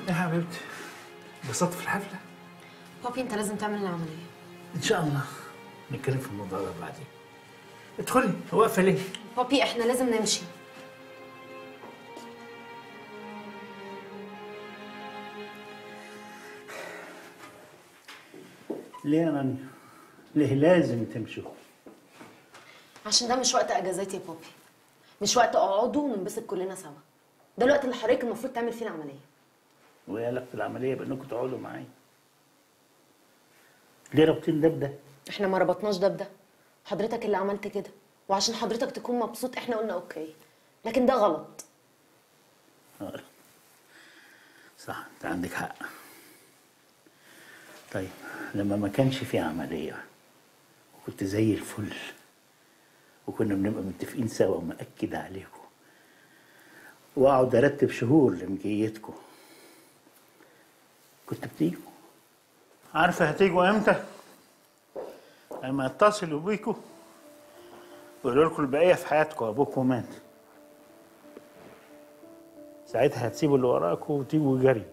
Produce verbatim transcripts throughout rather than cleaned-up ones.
يا حبيبتي انبسطت في الحفله؟ بابي انت لازم تعمل العمليه. ان شاء الله نتكلم في الموضوع ده بعدين. ادخلي، واقفه ليه؟ بابي احنا لازم نمشي. ليه يا رانيا؟ ليه لازم تمشوا؟ عشان ده مش وقت اجازاتي يا بابي، مش وقت اقعدوا وننبسط كلنا سوا. ده الوقت اللي حضرتك المفروض تعمل فيه العمليه. وايه علاقه العمليه بانكم تقعدوا معايا؟ ليه رابطين ده بده؟ احنا ما ربطناش ده بده، حضرتك اللي عملت كده، وعشان حضرتك تكون مبسوط احنا قلنا اوكي، لكن ده غلط. اه صح، انت عندك حق. طيب لما ما كانش في عمليه وكنت زي الفل وكنا بنبقى متفقين سوا ومأكد عليكم واقعد ارتب شهور لمجيتكم، كنت بتيجوا. عارفه هتيجوا امتى؟ لما اتصلوا بيكوا ويقولوا لكم البقيه في حياتكم، ابوكم مات. ساعتها هتسيبوا اللي وراكم وتيجوا جري.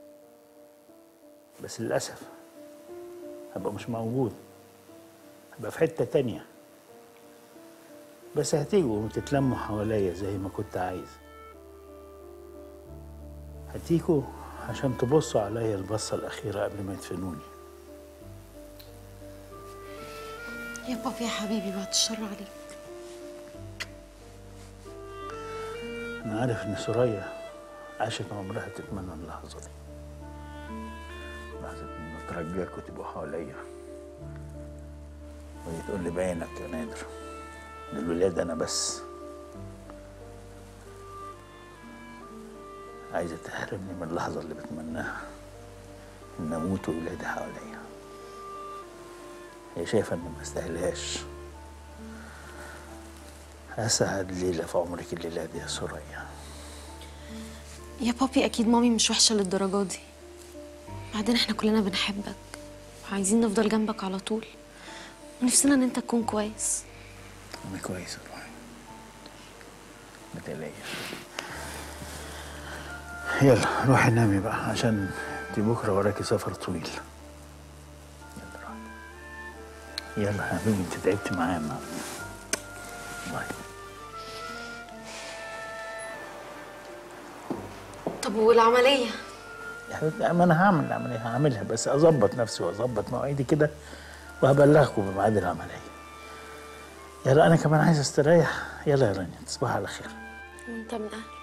بس للاسف هبقى مش موجود، هبقى في حته تانيه. بس هتيجوا وتتلموا حواليا زي ما كنت عايز. هتيجوا عشان تبصوا عليا البصه الاخيره قبل ما يدفنوني. يا بابي يا حبيبي بعد الشر عليك. انا عارف ان سوريا عاشت عمرها تتمنى اللحظه دي، لحظه ان اترجاكوا تبقوا حواليا وهي تقول لي باينك يا نادر، للولاد انا بس. عايزه تحرمني من اللحظه اللي بتمناها، ان اموت وولادي حواليا. هي شايفه اني ما استاهلهاش. اسعد ليله في عمرك الليله دي يا سوريا. يا بابي اكيد مامي مش وحشه للدرجه دي، بعدين احنا كلنا بنحبك وعايزين نفضل جنبك على طول، ونفسنا ان انت تكون كويس. انا كويس يا روحي، ما تقلقيش. يلا روحي نامي بقى عشان انتي بكره وراكي سفر طويل. يلا روحي. يلا يا حبيبي، انت تعبتي معايا النهارده. باي. طب والعمليه؟ يا حبيبتي ما انا هعمل العمليه، هعملها بس اظبط نفسي واظبط مواعيدي كده وهبلغكم بميعاد العمليه. يلا انا كمان عايز استريح. يلا يا رانيا، تصبحي على خير. وانت من اهل.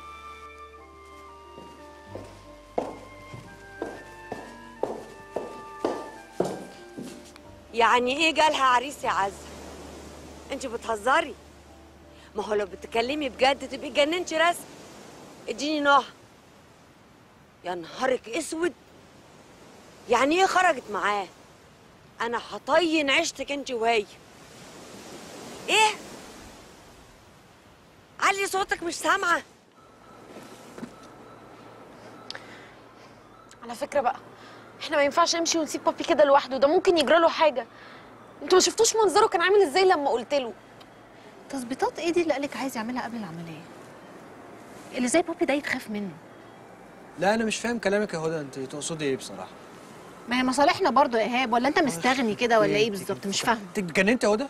يعني ايه جالها عريس يا عزه؟ انت بتهزري؟ ما هو لو بتتكلمي بجد تبقي اتجننتي رسم. اديني نوع. يا نهارك اسود، يعني ايه خرجت معاه؟ انا هطين عيشتك انت وهي. ايه؟ علي صوتك مش سامعه. على فكره بقى احنا ما ينفعش نمشي ونسيب بابي كده لوحده، ده ممكن يجرى له حاجه. انتوا ما شفتوش منظره كان عامل ازاي لما قلت له؟ تظبيطات ايه دي اللي قالك عايز يعملها قبل العمليه؟ اللي زي بابي ده يتخاف منه. لا انا مش فاهم كلامك يا هدى، انت تقصدي ايه بصراحه؟ ما هي مصالحنا برضه يا ايهاب، ولا انت مستغني كده ولا ايه بالظبط؟ مش فاهمه. انت اتجننت يا هدى؟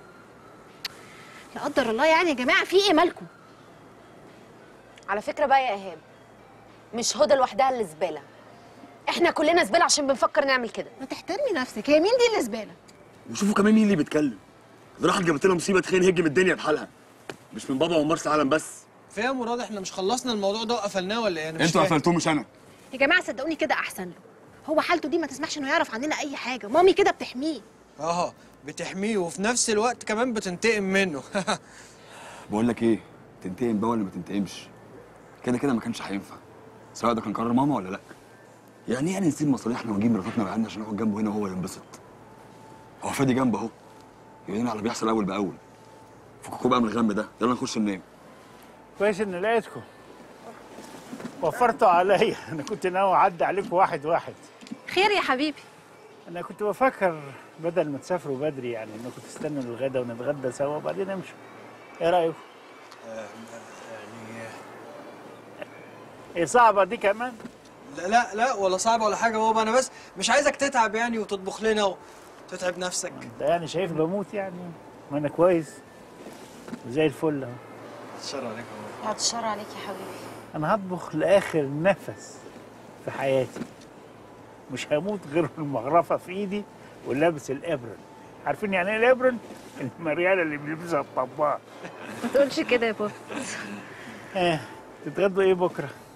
لا قدر الله يعني يا جماعه، في ايه مالكم؟ على فكره بقى يا ايهاب، مش هدى لوحدها اللي زباله، احنا كلنا زباله عشان بنفكر نعمل كده. ما تحترمي نفسك، هي مين دي اللي زباله؟ وشوفوا كمان مين اللي بيتكلم. ده راحت جابت لنا مصيبه تخين هجم الدنيا بحالها، مش من بابا ومرسى علم بس. فيها يا مراد احنا مش خلصنا الموضوع ده وقفلناه ولا ايه؟ انا مش انتوا قفلتوه مش انا. يا جماعه صدقوني كده احسن له، هو حالته دي ما تسمحش انه يعرف عننا اي حاجه، مامي كده بتحميه. اه بتحميه وفي نفس الوقت كمان بتنتقم منه. بقول لك ايه، تنتقم بقى ولا ما تنتقمش؟ كده كده ما كانش هينفع، سواء ده كان قرار ماما ولا لا. يعني ايه يعني نسيب مصالحنا ونجيب مراتنا وعيالنا عشان نقعد جنبه هنا وهو ينبسط؟ هو فادي جنبه اهو، يقول لنا على اللي بيحصل اول باول. فككوا بقى من الغم ده، يلا نخش ننام. كويس ان لقيتكم، وفرتوا عليا. انا كنت ناوي اعدي عليكم واحد واحد. خير يا حبيبي؟ انا كنت بفكر بدل ما تسافروا بدري يعني انكم تستنوا الغدا ونتغدى سوا وبعدين نمشوا. ايه رايكم؟ يعني ايه صعبه دي كمان؟ لا لا لا ولا صعب ولا حاجه بابا، انا بس مش عايزك تتعب يعني وتطبخ لنا وتتعب نفسك. انت يعني شايف بموت يعني؟ ما انا كويس زي الفل اهو. الشر عليك يا بابا. بعد الشر عليك يا حبيبي. انا هطبخ لاخر نفس في حياتي، مش هموت غير المغرفه في ايدي ولابس الابرن. عارفين يعني ايه الابرن؟ المرياله اللي بيلبسها الطباخ. ما تقولش كده يا بابا. اه تتغدوا ايه بكره؟